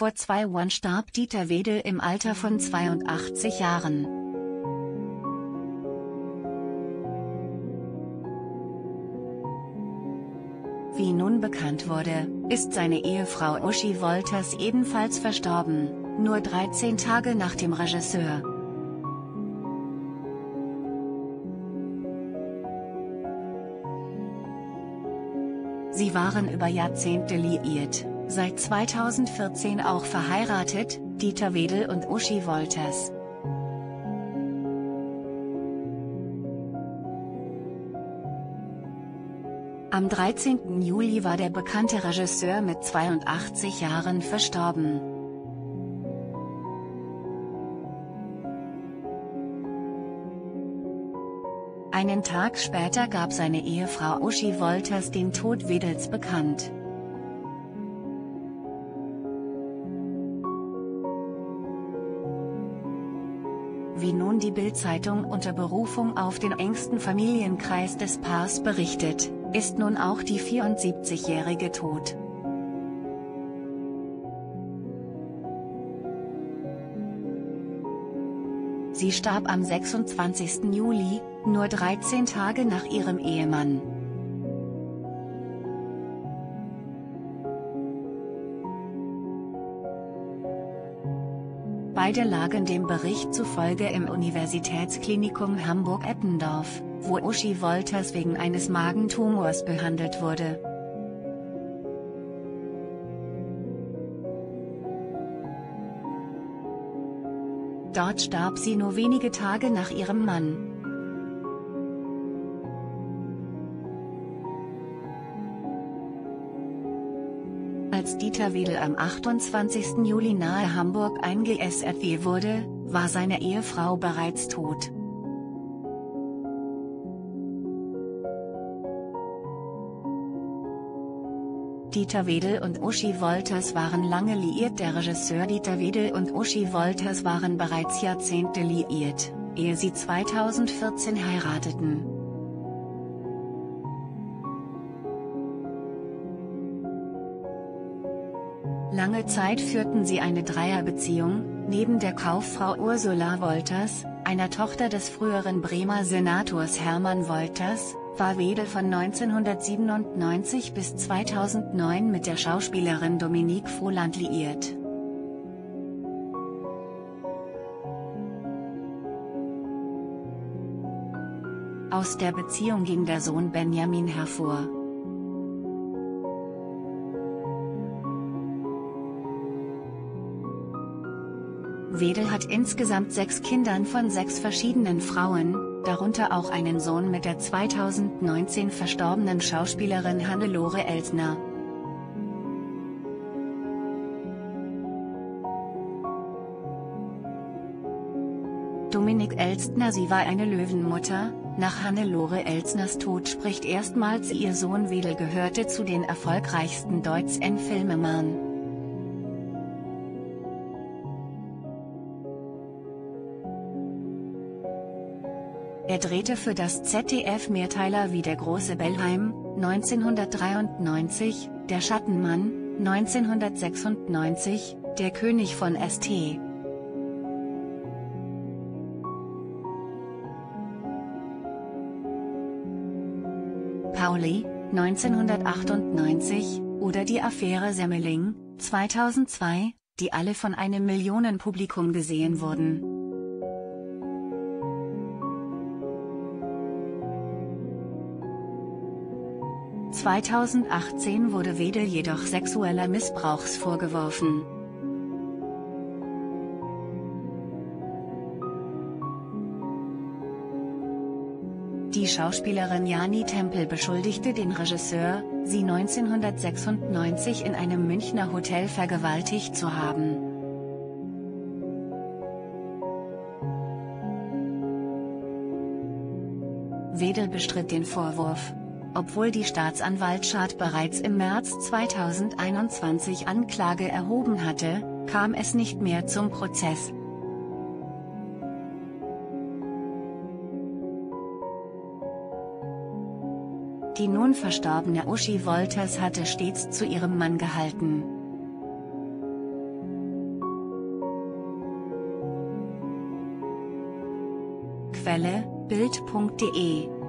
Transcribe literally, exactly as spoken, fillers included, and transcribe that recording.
Vor zwei Jahren starb Dieter Wedel im Alter von zweiundachtzig Jahren. Wie nun bekannt wurde, ist seine Ehefrau Uschi Wolters ebenfalls verstorben, nur dreizehn Tage nach dem Regisseur. Sie waren über Jahrzehnte liiert, seit zweitausendvierzehn auch verheiratet, Dieter Wedel und Uschi Wolters. Am dreizehnten Juli war der bekannte Regisseur mit zweiundachtzig Jahren verstorben. Einen Tag später gab seine Ehefrau Uschi Wolters den Tod Wedels bekannt. Wie nun die Bild-Zeitung unter Berufung auf den engsten Familienkreis des Paars berichtet, ist nun auch die vierundsiebzigjährige tot. Sie starb am sechsundzwanzigsten Juli, nur dreizehn Tage nach ihrem Ehemann. Beide lagen dem Bericht zufolge im Universitätsklinikum Hamburg-Eppendorf, wo Uschi Wolters wegen eines Magentumors behandelt wurde. Dort starb sie nur wenige Tage nach ihrem Mann. Als Dieter Wedel am achtundzwanzigsten Juli nahe Hamburg eingeässt wurde, war seine Ehefrau bereits tot. Dieter Wedel und Uschi Wolters waren lange liiert. Der Regisseur Dieter Wedel und Uschi Wolters waren bereits Jahrzehnte liiert, ehe sie zweitausendvierzehn heirateten. Lange Zeit führten sie eine Dreierbeziehung. Neben der Kauffrau Ursula Wolters, einer Tochter des früheren Bremer Senators Hermann Wolters, war Wedel von neunzehnhundertsiebenundneunzig bis zweitausendneun mit der Schauspielerin Dominique Voland liiert. Aus der Beziehung ging der Sohn Benjamin hervor. Wedel hat insgesamt sechs Kindern von sechs verschiedenen Frauen, darunter auch einen Sohn mit der zweitausendneunzehn verstorbenen Schauspielerin Hannelore Elsner. Dominique Elstner, sie war eine Löwenmutter. Nach Hannelore Elsners Tod spricht erstmals ihr Sohn Wedel gehörte zu den erfolgreichsten deutschen Filmemachern. Er drehte für das Z D F Mehrteiler wie Der große Bellheim, neunzehnhundertdreiundneunzig, Der Schattenmann, neunzehnhundertsechsundneunzig, Der König von St. Pauli, neunzehnhundertachtundneunzig, oder Die Affäre Semmeling, zweitausendzwei, die alle von einem Millionenpublikum gesehen wurden. zweitausendachtzehn wurde Wedel jedoch sexueller Missbrauchs vorgeworfen. Die Schauspielerin Jani Tempel beschuldigte den Regisseur, sie neunzehnhundertsechsundneunzig in einem Münchner Hotel vergewaltigt zu haben. Wedel bestritt den Vorwurf. Obwohl die Staatsanwaltschaft bereits im März zweitausendeinundzwanzig Anklage erhoben hatte, kam es nicht mehr zum Prozess. Die nun verstorbene Uschi Wolters hatte stets zu ihrem Mann gehalten. Quelle: Bild punkt de